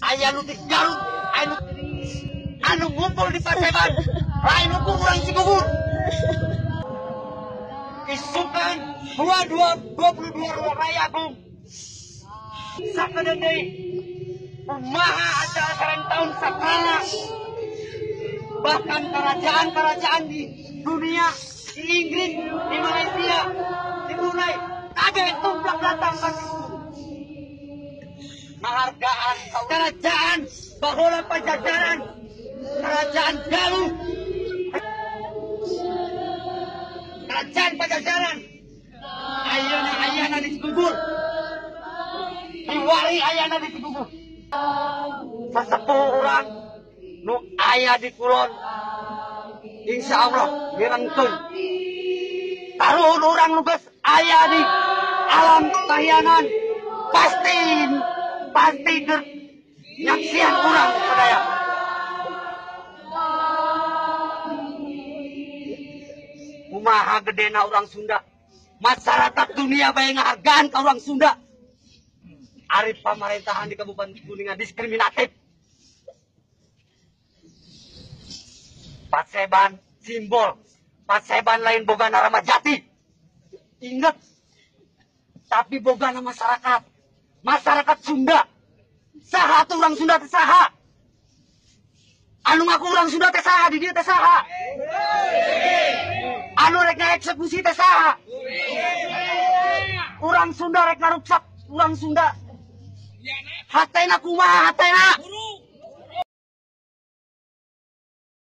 Ayah nu di Garut, anu ngumpul di Paseban, lain hukum orang Cibubur. Isukan 22 Raya Agung. Sakadede umaha acara serentahun sakala. Bahkan kerajaan-kerajaan di dunia, di Inggris, di Malaysia, di Brunei, kaget tumplak datang ke penghargaan kerajaan Bahola Pajajaran, kerajaan Galuh, kerajaan Pajajaran, ayana di Cibubur, diwali ayana di Cibubur. Sesepuh orang nu aya di kulon, insya Allah direngkeun. Taruh orang nu geus aya di alam kahyangan, pasti nyaksian orang sadaya. Kumaha gedena orang Sunda, masyarakat dunia bae ngahargaan ka orang Sunda. Ari pamerintahan di Kabupaten Kuningan diskriminatif. Paseban simbol, Paseban lain boga Rama Jati. Ingat, tapi boga masyarakat Sunda. Saha tuh orang Sunda teh saha? Anu ngaku orang Sunda teh saha di dieu teh saha? Anu rek ngaeksekusi teh saha? Urang Sunda rek ngaruksak urang Sunda. Hatena kumaha hatena?